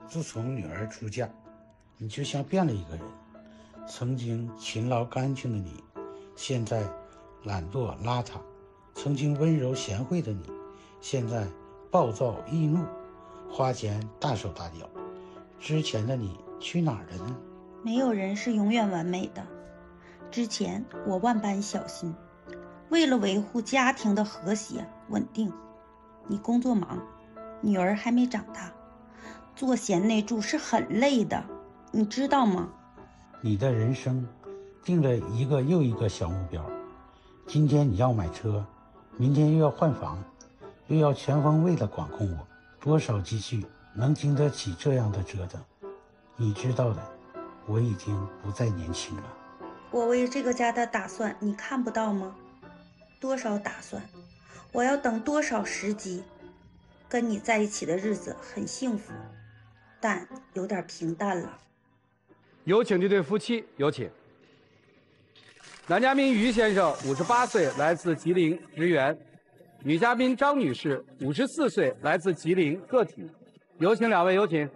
自从女儿出嫁，你就像变了一个人。曾经勤劳干净的你，现在懒惰邋遢；曾经温柔贤惠的你，现在暴躁易怒，花钱大手大脚。之前的你去哪儿了呢？ 没有人是永远完美的。之前我万般小心，为了维护家庭的和谐稳定。你工作忙，女儿还没长大，做贤内助是很累的，你知道吗？ 你的人生定了一个又一个小目标，今天你要买车，明天又要换房，又要全方位的管控我，多少积蓄能经得起这样的折腾？你知道的，我已经不再年轻了。 我为这个家的打算你看不到吗？多少打算，我要等多少时机。跟你在一起的日子很幸福，但有点平淡了。 有请这对夫妻，有请。男嘉宾于先生58岁，来自吉林职员；女嘉宾张女士54岁，来自吉林个体。有请两位，有请。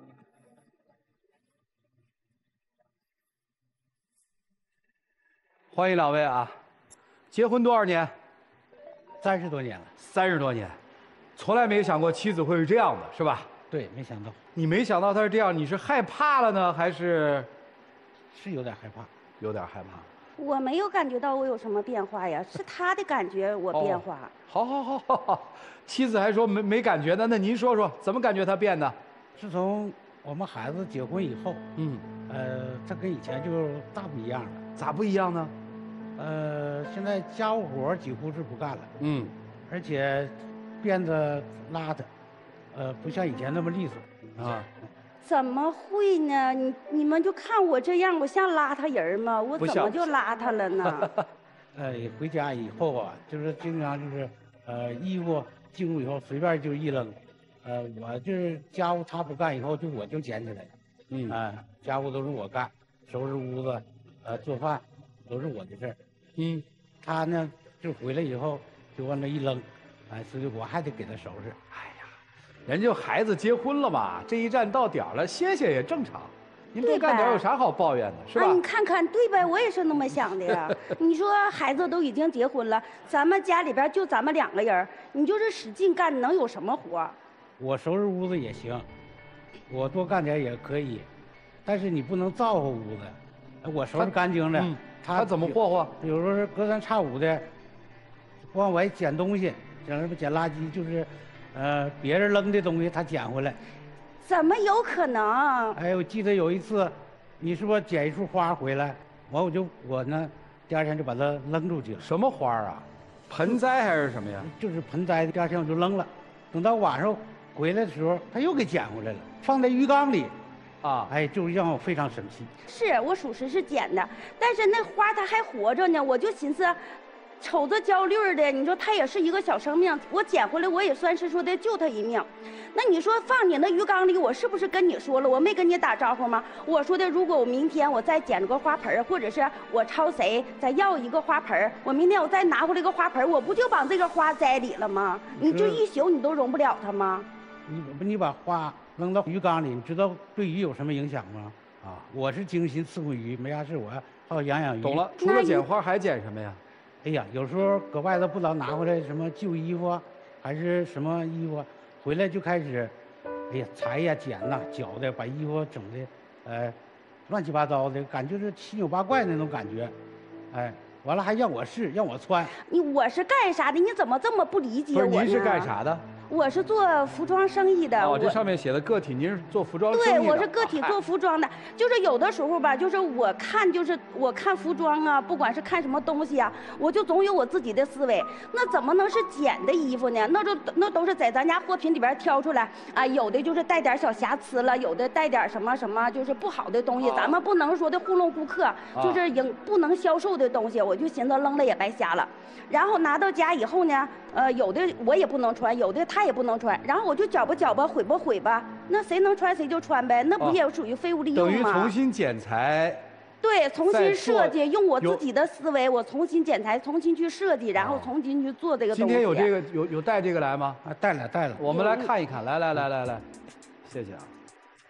欢迎两位啊！结婚多少年 30多年了。 30多年，从来没想过妻子会是这样的，是吧？ 对，没想到。 你没想到她是这样，你是害怕了呢，还是？ 是有点害怕， 有点害怕。 我没有感觉到我有什么变化呀，是他的感觉我变化。 好，妻子还说没感觉呢，那您说说怎么感觉他变的？ 自从我们孩子结婚以后，这跟以前就大不一样了。 咋不一样呢？ 现在家务活几乎是不干了，而且变得邋遢，不像以前那么利索啊。 怎么会呢？你们就看我这样，我像邋遢人吗？我怎么就邋遢了呢？ 回家以后啊，就是经常就是，衣服进屋以后随便就一扔，我就是家务他不干以后，我就捡起来，家务都是我干，收拾屋子，做饭都是我的事儿，他呢就回来以后就往那一扔，所以我还得给他收拾。 人家孩子结婚了嘛，这一站到点了，歇歇也正常。您多干点有啥好抱怨的，是吧？ 你看看，对呗，我也是那么想的呀。你说孩子都已经结婚了，咱们家里边就咱们2个人，你就是使劲干，能有什么活？ 我收拾屋子也行，我多干点也可以，但是你不能造化屋子。我收拾干净了， 他怎么霍霍？ 有时候隔三差五的往外捡东西，什么捡垃圾，就是。别人扔的东西他捡回来， 怎么有可能？ 我记得有一次，你是不是捡一束花回来，我呢，第2天就把它扔出去了。 什么花啊？盆栽还是什么呀？ 就是盆栽，第2天我就扔了。等到晚上回来的时候，他又给捡回来了，放在浴缸里，就是让我非常生气。 是我属实是捡的，但是那花它还活着呢，我就寻思。瞅着焦绿的，你说它也是一个小生命，我捡回来我也算是说的救它一命。那你说放你那鱼缸里，我是不是跟你说了？我没跟你打招呼吗？我说的，如果我明天我再捡个花盆，或者是我抄谁再要一个花盆，我明天我再拿回来个花盆，我不就把这个花栽里了吗？你就一宿你都容不了它吗？ 你把花扔到鱼缸里，你知道对鱼有什么影响吗？我是精心伺候鱼，没啥事，我好养鱼。 懂了，除了捡花还捡什么呀？ 有时候搁外头不知道拿回来什么旧衣服，还是什么衣服，回来就开始，裁呀、剪呐、绞的，把衣服整的，乱七八糟的，感觉是七扭八怪那种感觉，完了还让我试，让我穿。 我是干啥的？你怎么这么不理解我呢？ 不是，您是干啥的？ 我是做服装生意的。 这上面写的个体，您是做服装生意的。 对，我是个体做服装的。就是有的时候吧，就是我看服装啊，不管是看什么东西啊，我就总有我自己的思维。那怎么能是捡的衣服呢？那都是在咱家货品里边挑出来啊，有的就是带点小瑕疵了，有的带点什么什么就是不好的东西，咱们不能说的糊弄顾客，就是不能销售的东西，我就寻思扔了也白瞎了。然后拿到家以后呢，有的我也不能穿，有的他也不能穿，然后我就搅吧，毁吧，那谁能穿谁就穿呗，那不也属于废物利用吗？ 等于重新剪裁。 对，重新设计，用我自己的思维，我重新剪裁，重新去设计，然后重新去做这个东西。 今天有这个有带这个来吗？ 带了。 我们来看一看，来，谢谢啊。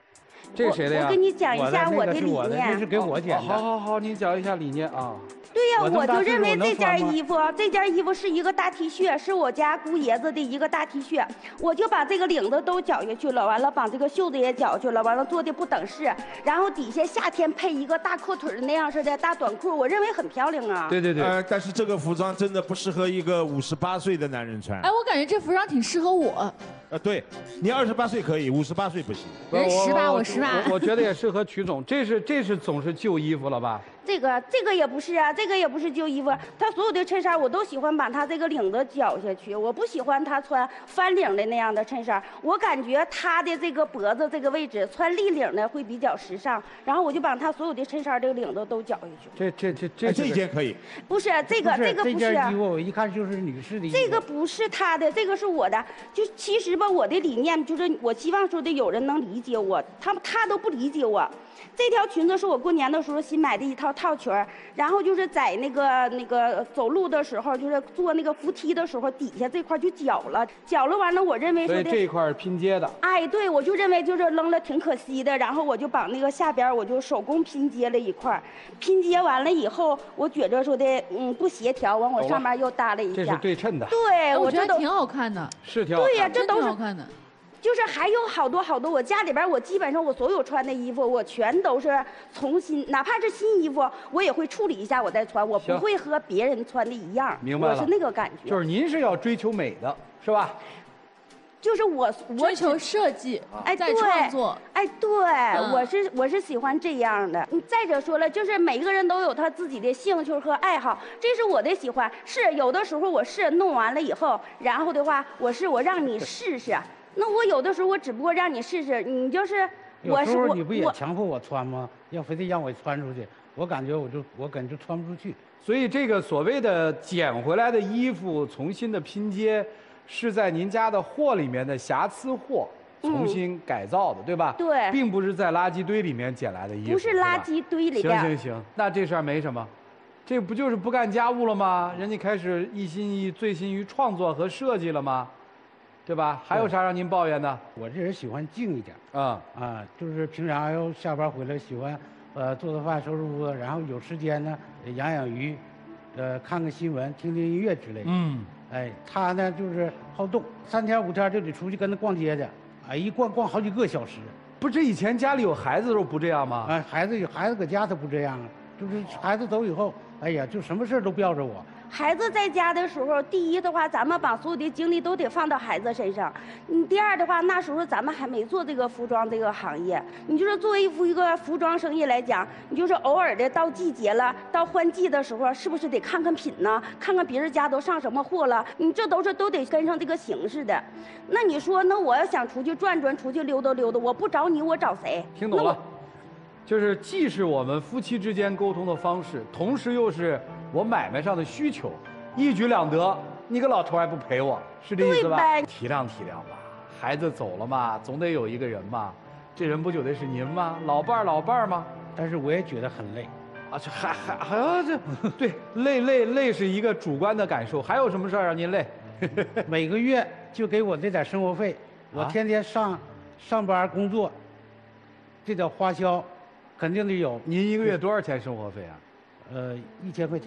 这是谁的呀？ 我跟你讲一下我的的理念。 这是给我剪的。 好好好，您讲一下理念啊。 对呀，我就认为这件衣服是一个大 T 恤，是我家姑爷子的一个大 T 恤，我就把这个领子都绞下去了，完了把这个袖子也绞下去了，完了做的不等式，然后底下夏天配一个大阔腿那样式的大短裤，我认为很漂亮啊。 对对对。 但是这个服装真的不适合一个58岁的男人穿。 哎，我感觉这服装挺适合我。 对，你28岁可以，58岁不行。 人18，我18。 我觉得也适合曲总，这是总是旧衣服了吧？ 这个也不是啊，这个也不是旧衣服，他所有的衬衫我都喜欢把他这个领子绞下去，我不喜欢他穿翻领的那样的衬衫，我感觉他的这个脖子这个位置穿立领的会比较时尚，然后我就把他所有的衬衫这个领子都绞下去。 这件可以。 不是这个不是。 这件衣服我一看就是女士的衣服。 这个不是他的，这个是我的。就其实吧，我的理念就是我希望说的有人能理解我，他都不理解我。这条裙子是我过年的时候新买的一套套裙，然后就是在那个走路的时候，就是坐那个扶梯的时候，底下这块就绞了完了，我认为说的。 所以这一块是拼接的。 哎，对，我就认为就是扔了挺可惜的，然后我就把那个下边我就手工拼接了一块，拼接完了以后，我觉着说的不协调，完我上面又搭了一下。 这是对称的。 对， 我觉得挺好看的。 是挺好看的。 对呀，这都是好看的。 就是还有好多，我家里边我基本上我所有穿的衣服，我全都是重新，哪怕是新衣服，我也会处理一下我再穿，我不会和别人穿的一样。 明白了。 我是那个感觉。 就是您是要追求美的，是吧？ 就是我追求设计， 哎， 在创作， 哎，对，我是喜欢这样的。再者说了，就是每一个人都有他自己的兴趣和爱好，这是我的喜欢。是有的时候我是弄完了以后，然后的话我让你试试。那我有的时候我只不过让你试试，你就是有时候你不也强迫我穿吗？要非得让我穿出去，我感觉我感觉穿不出去。 所以这个所谓的捡回来的衣服重新的拼接，是在您家的货里面的瑕疵货重新改造的，对吧？ 对， 并不是在垃圾堆里面捡来的衣服。 不是垃圾堆里边。 行，那这事儿没什么，这不就是不干家务了吗？人家开始一心一意醉心于创作和设计了吗？对吧？还有啥让您抱怨的？ 我这人喜欢静一点啊， 就是平常要下班回来喜欢，做饭、收拾屋子，然后有时间呢养鱼，看看新闻、听听音乐之类的。哎，他呢就是好动，3天5天就得出去跟他逛街去，哎，一逛好几个小时。 不是以前家里有孩子的时候不这样吗？ 哎，孩子搁家他不这样啊，就是孩子走以后，哎呀，就什么事都吊着我。 孩子在家的时候，第一的话，咱们把所有的精力都得放到孩子身上。第二的话，那时候咱们还没做这个服装这个行业。你就是作为一个服装生意来讲，你就是偶尔的到季节了，到换季的时候，是不是得看看品呢？看看别人家都上什么货了？你这都得跟上这个形势的。那你说，那我要想出去转转，出去溜达溜达，我不找你，我找谁？ 听懂了。就是既是我们夫妻之间沟通的方式，同时又是我买卖上的需求，一举两得。你个老头还不陪我，是这意思吧？体谅体谅吧，孩子走了嘛，总得有一个人嘛，这人不就得是您吗？老伴儿吗？ 但是我也觉得很累， 啊，这还这对累是一个主观的感受，还有什么事儿让您累？ 每个月就给我这点生活费，我天天上班工作，这点花销。肯定得有。 您一个月多少钱生活费啊 ？1000块钱。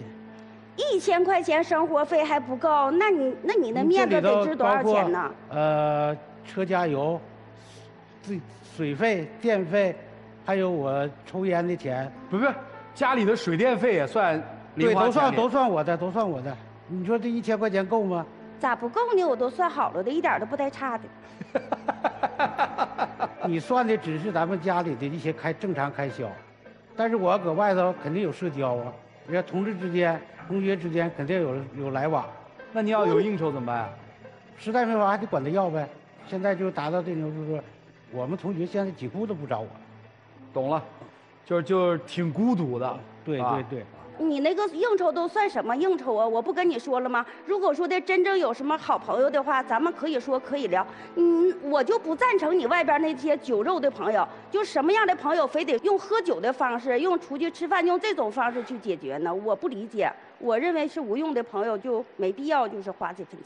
1000块钱生活费还不够，那你的面子得值多少钱呢？ 车加油、水费、电费，还有我抽烟的钱。 不是，家里的水电费也算零花钱。 对，都算我的。你说这1000块钱够吗？ 咋不够呢？我都算好了的，一点都不带差的。 你算的只是咱们家里的一些正常开销，但是我搁外头肯定有社交啊，人家同事之间、同学之间肯定有来往。 那你要有应酬怎么办啊？ 实在没法还得管他要呗。现在就达到这种，就是说，我们同学现在几乎都不找我了。 懂了，就是挺孤独的。 对。 你那个应酬都算什么应酬啊？我不跟你说了吗？如果说的真正有什么好朋友的话，咱们可以说可以聊。我就不赞成你外边那些酒肉的朋友，就什么样的朋友非得用喝酒的方式，用出去吃饭用这种方式去解决呢？我不理解。我认为是无用的朋友就没必要就是花这份钱。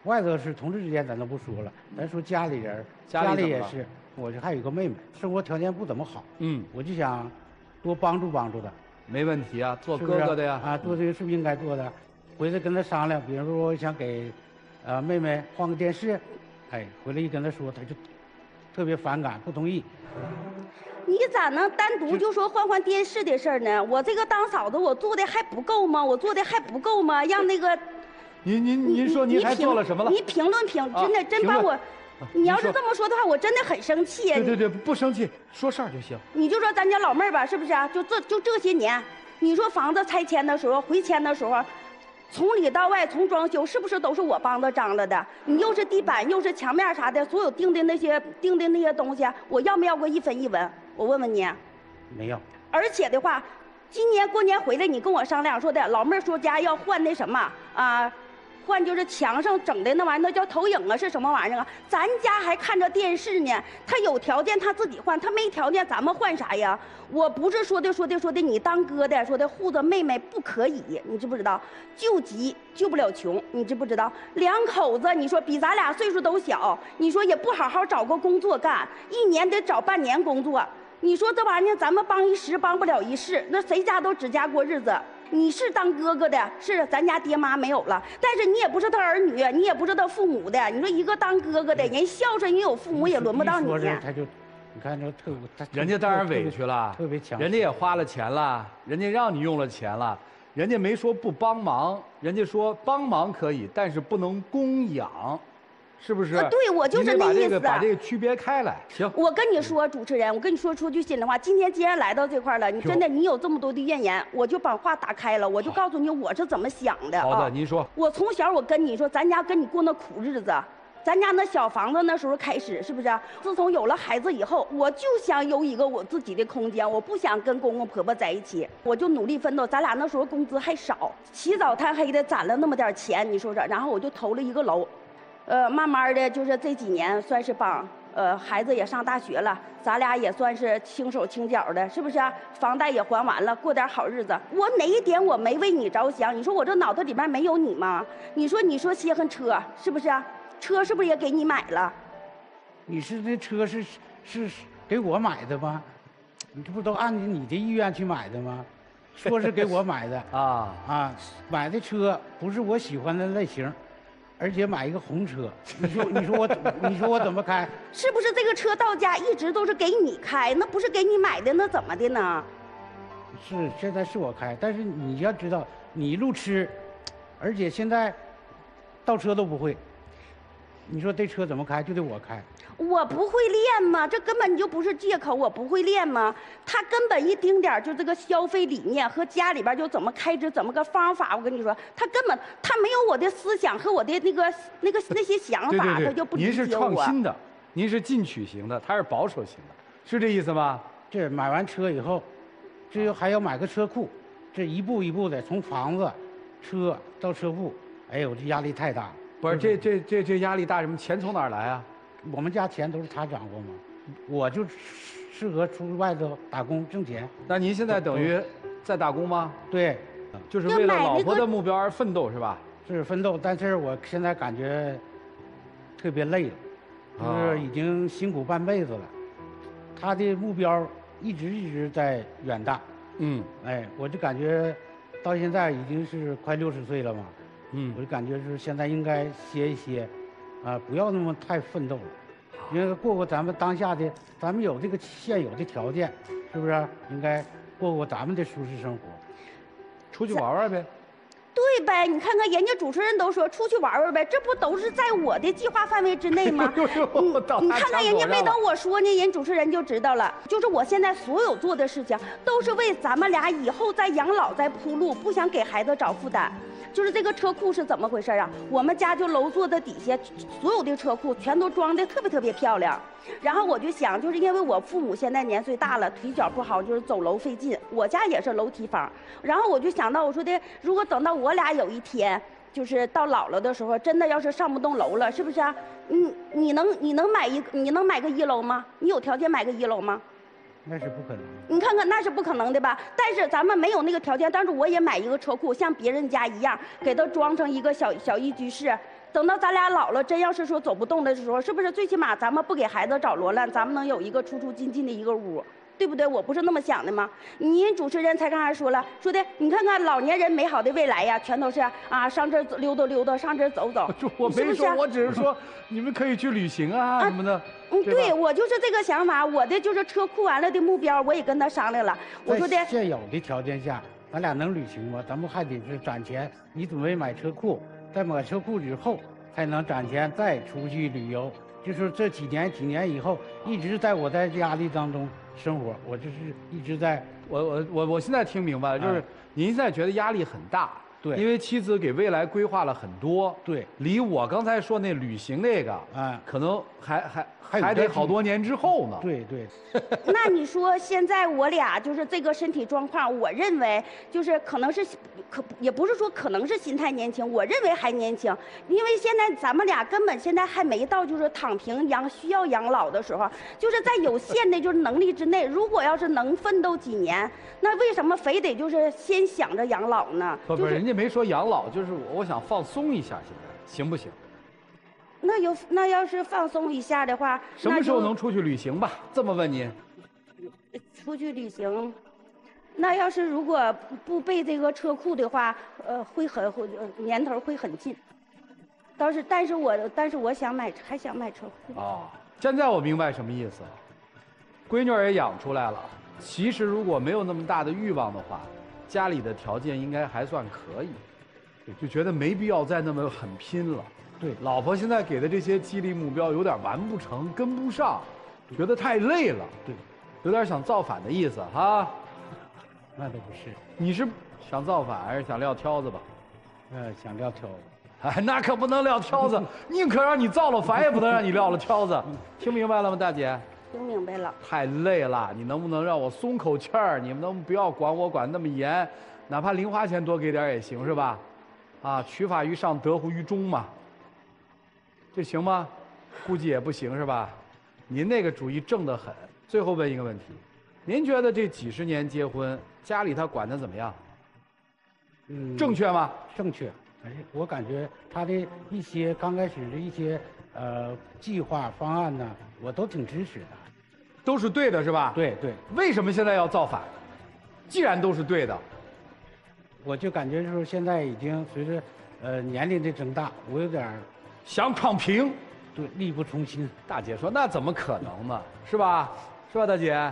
外头是同志之间咱都不说了，咱说家里人，家里也是，我这还有一个妹妹，生活条件不怎么好，我就想多帮助帮助她。 没问题啊，做哥哥的呀。 啊，做这个是不是应该做的？回来跟她商量，比如说我想给，妹妹换个电视，哎，回来一跟她说，她就特别反感，不同意。 你咋能单独就说换电视的事儿呢？我这个当嫂子，我做的还不够吗？我做的还不够吗？让那个。 您说您还做了什么了？ 你评论真的真把我，你要是这么说的话，我真的很生气。 对，不生气，说事儿就行。 你就说咱家老妹儿吧，是不是啊？就这些年，你说房子拆迁的时候、回迁的时候，从里到外，从装修，是不是都是我帮着张罗的？你又是地板，又是墙面啥的，所有定的那些东西，我要没要过一分一文？我问问你。 没有。 而且的话，今年过年回来，你跟我商量说的，老妹儿说家要换那什么啊？换就是墙上整的那玩意儿，那叫投影啊，是什么玩意儿啊？咱家还看着电视呢，他有条件他自己换，他没条件咱们换啥呀？我不是说的，你当哥的说的护着妹妹不可以，你知不知道？救急救不了穷，你知不知道？两口子你说比咱俩岁数都小，你说也不好好找个工作干，一年得找半年工作，你说这玩意儿咱们帮一时帮不了一世，那谁家都指甲过日子。你是当哥哥的，是咱家爹妈没有了，但是你也不是他儿女，你也不是他父母的。你说一个当哥哥的人孝顺，人有父母也轮不到你。 他就，你看这人家当然委屈了， 特别强， 人家也花了钱了，人家让你用了钱了，人家没说不帮忙，人家说帮忙可以，但是不能供养。是不是？ 对，我就是那意思。 把这个区别开来，行。 我跟你说，主持人，我跟你说句心里话，今天既然来到这块了，你真的你有这么多的怨言，我就把话打开了，我就告诉你我是怎么想的。 好的，您说。 我从小我跟你说，咱家跟你过那苦日子，咱家那小房子那时候开始，是不是？自从有了孩子以后，我就想有一个我自己的空间，我不想跟公公婆婆在一起，我就努力奋斗。咱俩那时候工资还少，起早贪黑的攒了那么点钱，你说说，然后我就投了一个楼。慢慢的就是这几年算是帮，孩子也上大学了，咱俩也算是轻手轻脚的，是不是啊？房贷也还完了，过点好日子。我哪一点我没为你着想？你说我这脑子里边没有你吗？你说稀罕车是不是啊？车是不是也给你买了？ 你是那车是给我买的吗？你这不都按你的意愿去买的吗？说是给我买的啊，买的车不是我喜欢的类型。而且买一个红车，你说我怎么开？ 是不是这个车到家一直都是给你开？那不是给你买的，那怎么的呢？ 是现在是我开，但是你要知道，你路痴，而且现在倒车都不会。你说这车怎么开？就得我开。 我不会练吗？这根本你就不是借口，我不会练吗？他根本一丁点就这个消费理念和家里边就怎么开支，怎么个方法，我跟你说，他根本他没有我的思想和我的那些想法，他就不理解我。 您是创新的，您是进取型的，他是保守型的，是这意思吗？ 这买完车以后，这还要买个车库，这一步一步的从房子、车到车库，哎呦，这压力太大了。 不是，这压力大什么？钱从哪儿来啊？ 我们家钱都是他掌握嘛，我就适合出外头打工挣钱。 那您现在等于在打工吗？ 对， 就是为了老婆的目标而奋斗是吧？ 是奋斗，但是我现在感觉特别累了，就是已经辛苦半辈子了。他的目标一直在远大，哎，我就感觉到现在已经是快60岁了嘛，我就感觉是现在应该歇一歇。不要那么太奋斗了，因为过咱们当下的，咱们有这个现有的条件，是不是？应该过咱们的舒适生活， 出去玩玩呗。 对呗，你看看人家主持人都说出去玩玩呗，这不都是在我的计划范围之内吗？你看看人家没等我说呢，人主持人就知道了。就是我现在所有做的事情，都是为咱们俩以后在养老在铺路，不想给孩子找负担。就是这个车库是怎么回事啊？我们家就楼座的底下，所有的车库全都装的特别漂亮。然后我就想，就是因为我父母现在年岁大了，腿脚不好，就是走楼费劲。我家也是楼梯房。然后我就想到，我说的，如果等到我俩有一天，就是到老了的时候，真的要是上不动楼了，是不是啊？你能买个1楼吗？你有条件买个1楼吗？ 那是不可能。 你看看，那是不可能的吧？但是咱们没有那个条件，但是我也买一个车库，像别人家一样，给它装成一个小一居室， 等到咱俩老了，真要是说走不动的时候，是不是最起码咱们不给孩子找罗乱，咱们能有一个出出进进的一个屋，对不对？我不是那么想的吗？您主持人才刚才说了，说的你看看老年人美好的未来呀，全都是啊上这儿溜达溜达，上这儿走走。 我没说，我只是说你们可以去旅行啊什么的。 对，我就是这个想法。我的就是车库完了的目标，我也跟他商量了。我说的在现有的条件下，咱俩能旅行吗？咱们还得是攒钱，你准备买车库，在买车库之后才能攒钱再出去旅游。就是这几年以后，一直在我在压力当中生活，我就是一直在。 我现在听明白了，就是您现在觉得压力很大。 对， 因为妻子给未来规划了很多， 对， 离我刚才说那旅行那个，可能还得好多年之后呢。 对对。 那你说现在我俩就是这个身体状况，我认为就是可能是也不是说可能是心态年轻，我认为还年轻，因为现在咱们俩根本现在还没到就是躺平需要养老的时候，就是在有限的就是能力之内，如果要是能奋斗几年，那为什么非得就是先想着养老呢？ 不，人家没说养老，就是我想放松一下，现在行不行？ 那要是放松一下的话， 什么时候能出去旅行吧？这么问您。 出去旅行，那要是如果不备这个车库的话，年头会很近。但是我还想买车库。 哦，现在我明白什么意思了。闺女儿也养出来了，其实如果没有那么大的欲望的话，家里的条件应该还算可以，就觉得没必要再那么很拼了。 对， 老婆现在给的这些激励目标有点完不成，跟不上，觉得太累了。 对， 有点想造反的意思哈。 那倒不是。 你是想造反还是想撂挑子吧？ 想撂挑子。 哎，那可不能撂挑子，宁可让你造了反，也不能让你撂了挑子。听明白了吗，大姐？ 听明白了。 太累了，你能不能让我松口气儿？你们能不要管我管那么严？哪怕零花钱多给点也行，是吧？啊，取法于上，得乎于中嘛。这行吗？估计也不行，是吧？您那个主意正得很。最后问一个问题，您觉得这几十年结婚，家里他管得怎么样？正确吗？ 正确。我感觉他的一些刚开始的一些计划方案呢，我都挺支持的， 都是对的，是吧？ 对对。 为什么现在要造反？既然都是对的， 我就感觉就是现在已经随着年龄的增大，我有点想躺平， 对，力不从心。 大姐说：“那怎么可能呢？是吧？是吧，大姐？”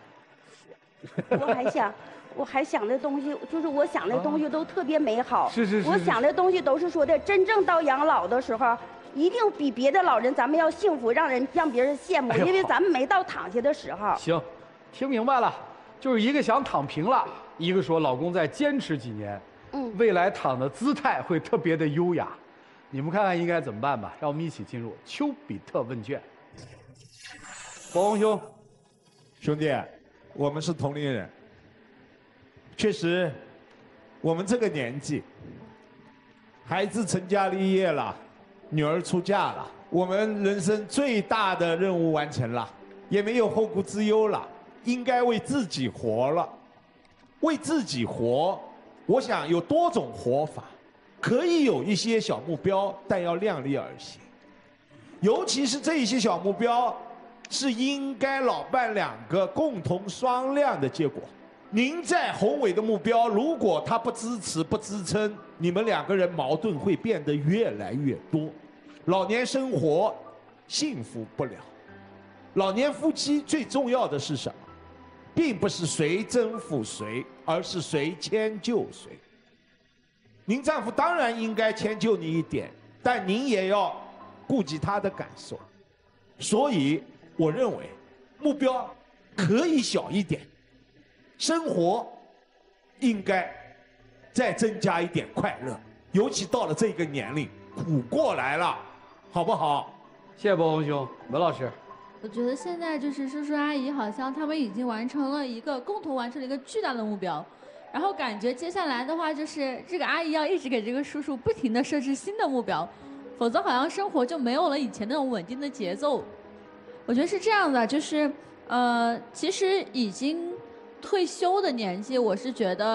我还想的东西，就是我想的东西都特别美好。 是。 我想的东西都是说的，真正到养老的时候，一定比别的老人咱们要幸福，让别人羡慕，因为咱们没到躺下的时候。 行，听明白了，就是一个想躺平了，一个说老公再坚持几年，未来躺的姿态会特别的优雅。你们看看应该怎么办吧？让我们一起进入丘比特问卷。博宏兄， 兄弟，我们是同龄人。确实，我们这个年纪，孩子成家立业了，女儿出嫁了，我们人生最大的任务完成了，也没有后顾之忧了，应该为自己活了。为自己活，我想有多种活法，可以有一些小目标，但要量力而行。尤其是这一些小目标，是应该老伴两个共同商量的结果。您在宏伟的目标，如果他不支持、不支撑，你们两个人矛盾会变得越来越多，老年生活幸福不了。老年夫妻最重要的是什么？并不是谁征服谁，而是谁迁就谁。您丈夫当然应该迁就你一点，但您也要顾及他的感受。所以，我认为目标可以小一点。生活应该再增加一点快乐，尤其到了这个年龄，苦过来了，好不好？ 谢谢博宏兄，文老师。 我觉得现在就是叔叔阿姨好像他们已经共同完成了一个巨大的目标，然后感觉接下来的话就是这个阿姨要一直给这个叔叔不停地设置新的目标，否则好像生活就没有了以前那种稳定的节奏。我觉得是这样的，就是其实已经退休的年纪，我是觉得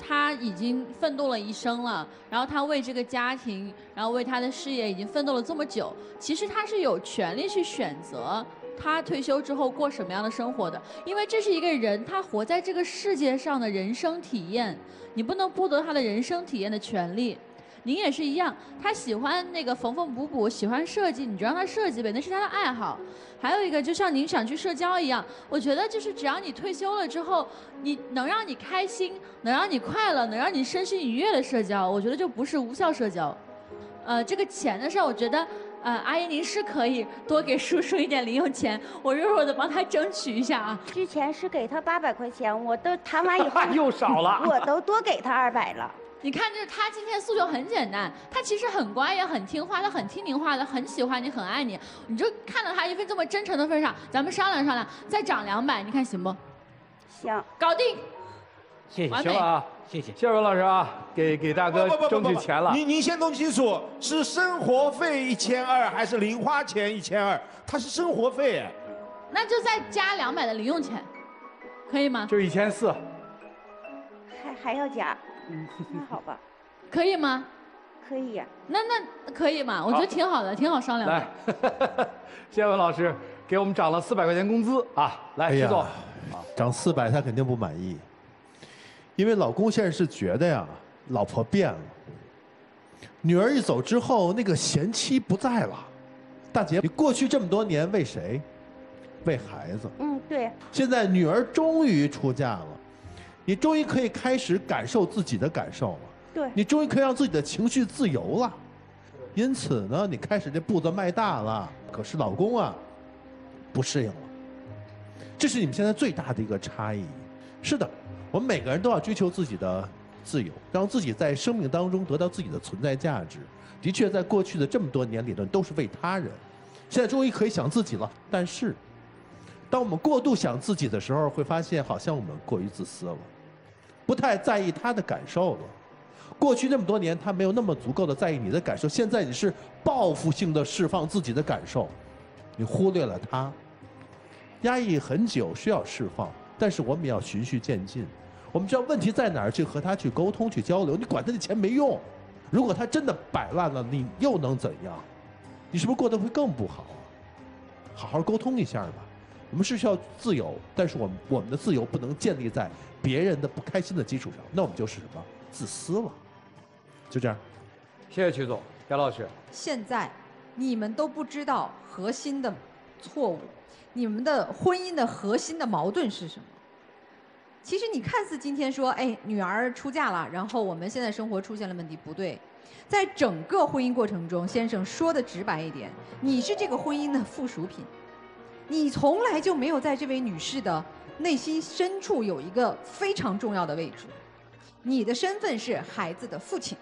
他已经奋斗了一生了，然后他为这个家庭，然后为他的事业已经奋斗了这么久，其实他是有权利去选择他退休之后过什么样的生活的，因为这是一个人他活在这个世界上的人生体验，你不能剥夺他的人生体验的权利。您也是一样，他喜欢那个缝缝补补，喜欢设计，你就让他设计呗，那是他的爱好。还有一个，就像您想去社交一样，我觉得就是只要你退休了之后，你能让你开心，能让你快乐，能让你身心愉悦的社交，我觉得就不是无效社交。这个钱的事儿，我觉得，阿姨您是可以多给叔叔一点零用钱，我弱弱的帮他争取一下啊。 之前是给他800块钱，我都谈完以后又少了， 我都多给他200了。 你看，就是他今天诉求很简单，他其实很乖，也很听话，他很听您话的，很喜欢你，很爱你。你就看到他一份这么真诚的份上，咱们商量商量，再涨200，你看行不？ 行， 搞定。 谢谢， 完美行了啊， 谢谢。 谢谢文老师啊，给大哥争取钱了。 您先弄清楚，是生活费1200还是零花钱1200？他是生活费哎。 那就再加200的零用钱，可以吗？ 就是1400。 还要加，那好吧， 可以吗？ 可以呀。 那可以吗？我觉得挺好的，挺好商量的。 来，谢谢文老师，给我们涨了400块钱工资啊！来，徐总， 涨400他肯定不满意，因为老公现在是觉得呀，老婆变了，女儿一走之后，那个贤妻不在了。大姐，你过去这么多年为谁？为孩子。 嗯，对。 现在女儿终于出嫁了。你终于可以开始感受自己的感受了， 对， 你终于可以让自己的情绪自由了，因此呢，你开始这步子迈大了。可是老公啊，不适应了，这是你们现在最大的一个差异。是的，我们每个人都要追求自己的自由，让自己在生命当中得到自己的存在价值。的确，在过去的这么多年里呢，都是为他人，现在终于可以想自己了。但是，当我们过度想自己的时候，会发现好像我们过于自私了，不太在意他的感受了。过去那么多年，他没有那么足够的在意你的感受，现在你是报复性的释放自己的感受，你忽略了他。压抑很久需要释放，但是我们也要循序渐进。我们知道问题在哪儿，去和他去沟通、去交流。你管他的钱没用，如果他真的摆烂了，你又能怎样？你是不是过得会更不好啊？好好沟通一下吧。我们是需要自由，但是我们的自由不能建立在别人的不开心的基础上，那我们就是什么？自私了。就这样。 谢谢曲总，姚老师。 现在你们都不知道核心的错误，你们的婚姻的核心的矛盾是什么？其实你看似今天说，哎，女儿出嫁了，然后我们现在生活出现了问题，不对。在整个婚姻过程中，先生说的直白一点，你是这个婚姻的附属品。你从来就没有在这位女士的内心深处有一个非常重要的位置，你的身份是孩子的父亲。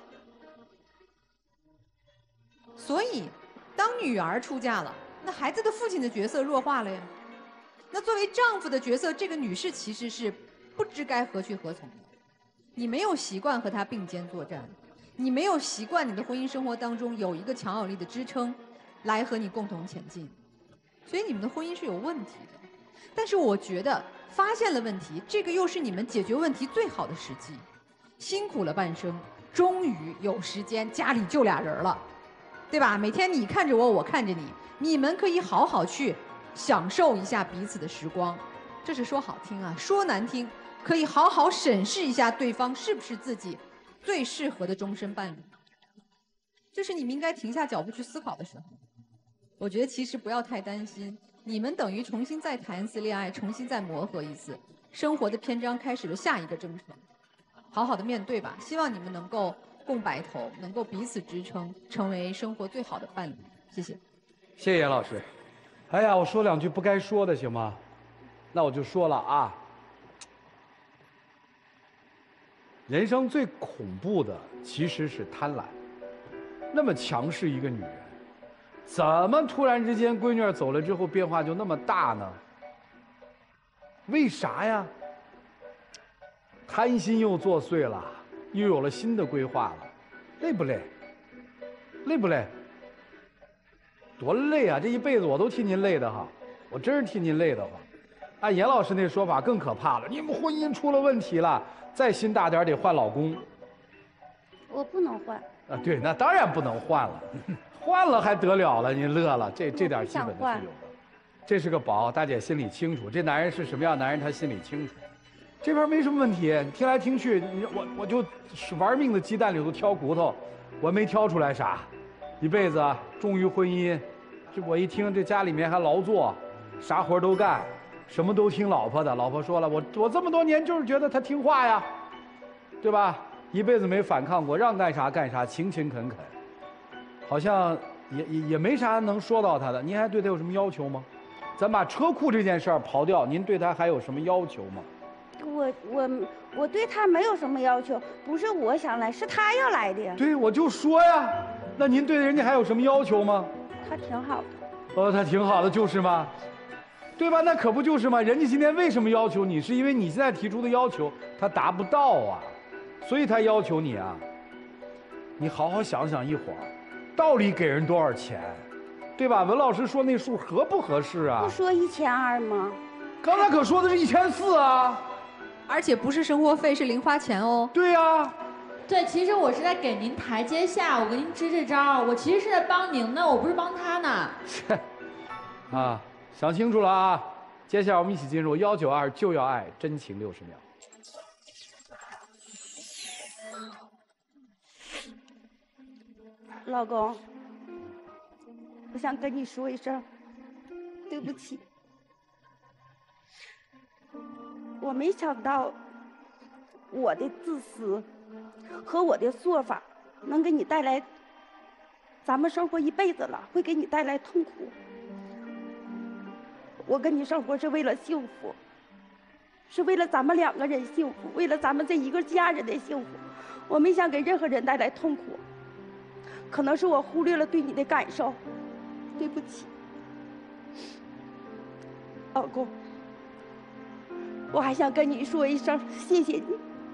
所以，当女儿出嫁了，那孩子的父亲的角色弱化了呀。那作为丈夫的角色，这个女士其实是不知该何去何从的。你没有习惯和她并肩作战，你没有习惯你的婚姻生活当中有一个强有力的支撑，来和你共同前进。所以你们的婚姻是有问题的，但是我觉得发现了问题，这个又是你们解决问题最好的时机。辛苦了半生，终于有时间家里就俩人了，对吧？每天你看着我，我看着你，你们可以好好去享受一下彼此的时光。这是说好听啊，说难听，可以好好审视一下对方是不是自己最适合的终身伴侣。这是你们应该停下脚步去思考的时候。我觉得其实不要太担心，你们等于重新再谈一次恋爱，重新再磨合一次，生活的篇章开始了下一个征程，好好的面对吧。希望你们能够共白头，能够彼此支撑，成为生活最好的伴侣。谢谢。 谢谢严老师。哎呀，我说两句不该说的行吗？那我就说了啊。人生最恐怖的其实是贪婪。那么强势一个女人，怎么突然之间闺女儿走了之后变化就那么大呢？为啥呀？贪心又作祟了，又有了新的规划了，累不累？累不累？多累啊！这一辈子我都替您累的哈，我真是替您累的慌。 按严老师那说法更可怕了，你们婚姻出了问题了，再心大点得换老公。 我不能换。 啊，对，那当然不能换了，换了还得了了？您乐了，这点基本的是有的。这是个宝，大姐心里清楚，这男人是什么样男人，她心里清楚。这边没什么问题，听来听去，我就玩命的鸡蛋里头挑骨头，我没挑出来啥，一辈子忠于婚姻。这我一听，这家里面还劳作，啥活都干，什么都听老婆的。老婆说了，我这么多年就是觉得她听话呀，对吧？一辈子没反抗过，让干啥干啥，勤勤恳恳，好像也没啥能说到她的。您还对她有什么要求吗？咱把车库这件事儿刨掉，您对她还有什么要求吗？ 我对她没有什么要求，不是我想来，是她要来的。 对，我就说呀，那您对人家还有什么要求吗？ 她挺好的。 哦，她挺好的，就是吗？对吧？那可不就是吗？人家今天为什么要求你？是因为你现在提出的要求他达不到啊，所以他要求你啊。你好好想想一会儿，到底给人多少钱，对吧？文老师说那数合不合适啊？ 不说1200吗？ 刚才可说的是1400啊， 而且不是生活费，是零花钱哦。 对呀。 对，其实我是在给您台阶下，我给您支支招，我其实是在帮您呢，我不是帮他呢。 啊，想清楚了啊！接下来我们一起进入192就要爱真情60秒。 老公，我想跟你说一声对不起。我没想到我的自私和我的做法能给你带来，咱们生活一辈子了，会给你带来痛苦。我跟你生活是为了幸福，是为了咱们2个人幸福，为了咱们这一个家人的幸福。我没想给任何人带来痛苦，可能是我忽略了对你的感受，对不起，老公。我还想跟你说一声谢谢你，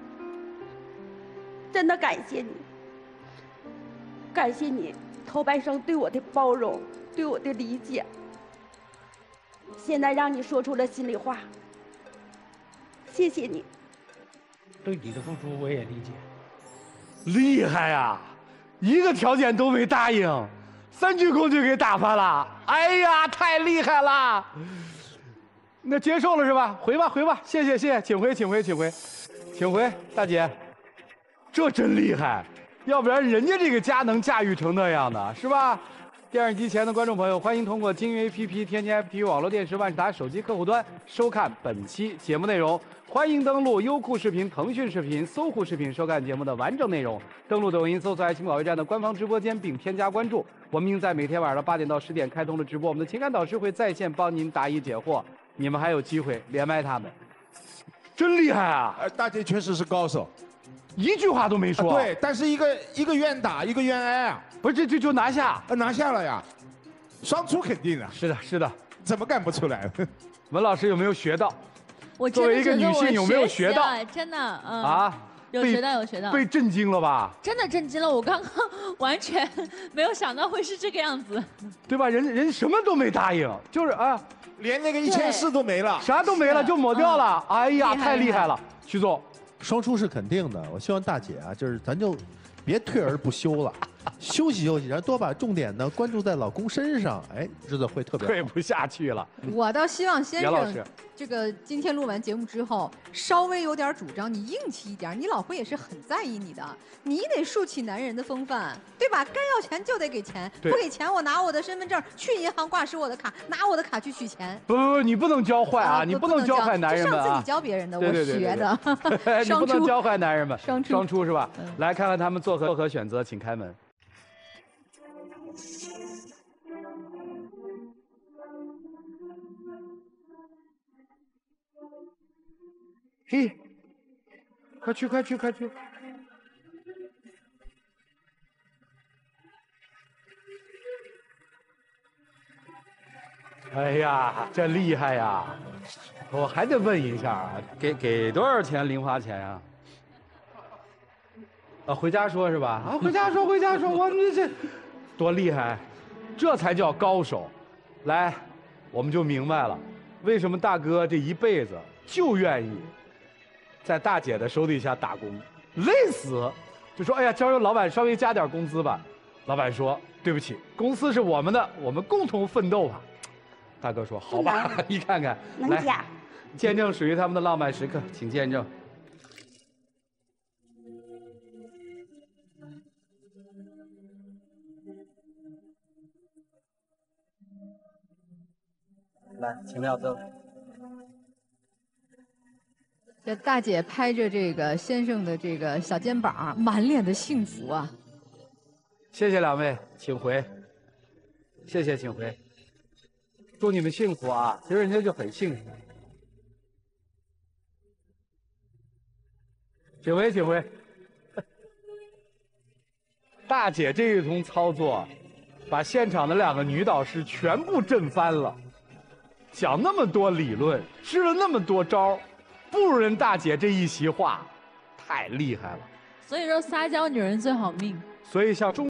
真的感谢你，感谢你头半生对我的包容，对我的理解。现在让你说出了心里话，谢谢你。 对你的付出我也理解。 厉害呀，一个条件都没答应，3鞠躬就给打发了。哎呀，太厉害了！那接受了是吧？回吧，回吧，谢谢，谢谢，请回，请回，请回，请回，大姐，这真厉害，要不然人家这个家能驾驭成那样的，是吧？电视机前的观众朋友，欢迎通过金鱼 APP 添加 FPT 网络电视万事达手机客户端收看本期节目内容。欢迎登录优酷视频、腾讯视频、搜狐视频收看节目的完整内容。登录抖音搜索爱情保卫战的官方直播间并添加关注。我们已经在每天晚上8点到10点开通了直播，我们的情感导师会在线帮您答疑解惑，你们还有机会连麦他们。真厉害啊！ 大姐确实是高手， 一句话都没说。 对，但是一个愿打，一个愿挨啊。 不是，这就拿下， 拿下了呀，双出肯定的。 是的，是的， 怎么干不出来？ 文老师有没有学到？ 我作为一个女性有没有学到？ 真的， 啊， 有学到，有学到， 被震惊了吧？ 真的震惊了，我刚刚完全没有想到会是这个样子， 对吧？人什么都没答应，就是啊， 连那个1400都没了， 啥都没了就抹掉了。哎呀，太厉害了，徐总， 双出是肯定的。我希望大姐啊，就是咱就别退而不休了。休息休息，然后多把重点呢关注在老公身上，哎，日子会特别好。 退不下去了。 我倒希望先生杨老师， 这个今天录完节目之后，稍微有点主张，你硬气一点，你老婆也是很在意你的，你得树起男人的风范，对吧？该要钱就得给钱，不给钱我拿我的身份证去银行挂失我的卡，拿我的卡去取钱。 不，你不能教坏啊！你不能教坏男人们啊！ 上次你教别人的，我学的。 你不能教坏男人们。 双出是吧？来看看他们作何选择，请开门。嘿，快去快去快去！哎呀，真厉害呀！我还得问一下啊，给多少钱零花钱呀？啊，回家说是吧？啊，回家说，回家说，我们这多厉害，这才叫高手。来，我们就明白了。 为什么大哥这一辈子就愿意在大姐的手底下打工，累死，就说哎呀，交由老板稍微加点工资吧。老板说对不起，公司是我们的，我们共同奋斗吧。大哥说好吧，你看看，来能加。 见证属于他们的浪漫时刻，请见证。来，请亮灯。 这大姐拍着这个先生的这个小肩膀，满脸的幸福啊！ 谢谢两位，请回。谢谢，请回。祝你们幸福啊！其实人家就很幸福。请回，请回。大姐这一通操作，把现场的2个女导师全部震翻了。讲那么多理论，支了那么多招，不如人大姐这一席话，太厉害了。 所以说撒娇女人最好命。 所以像中。